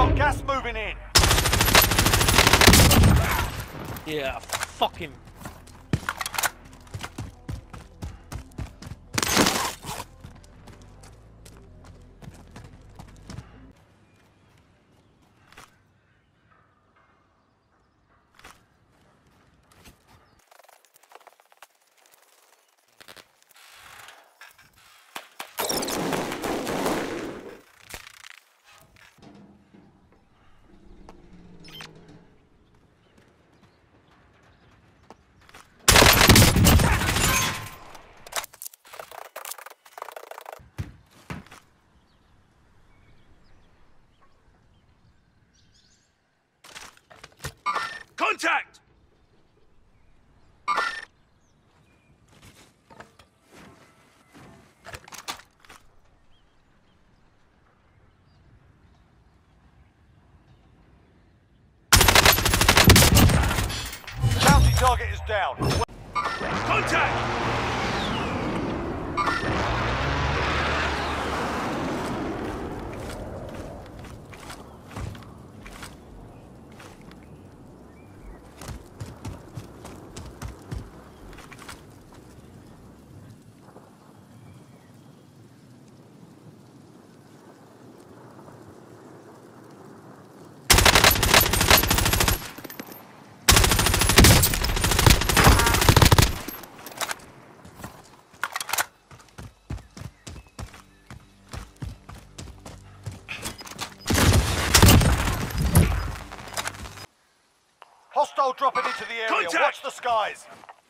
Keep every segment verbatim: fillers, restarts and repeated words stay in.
got gas moving in. Yeah, fuck him. Contact! Bounty target is down. Contact! Hostile dropping into the area. Contact! Watch the skies.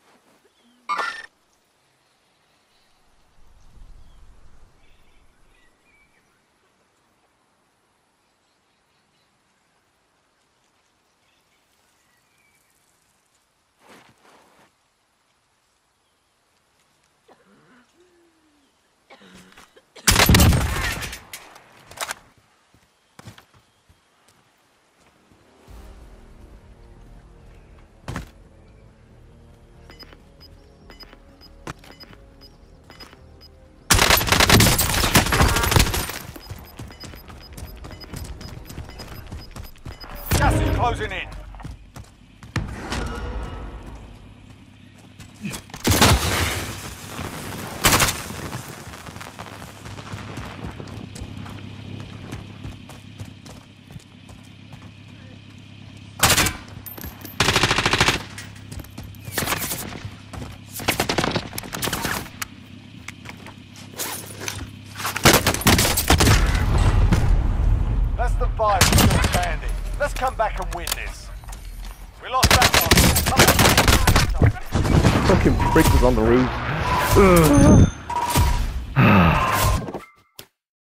Gas is closing in. Less than five, still standing. Let's come back and win this. We lost that one. Fucking prick was on the roof. Ugh.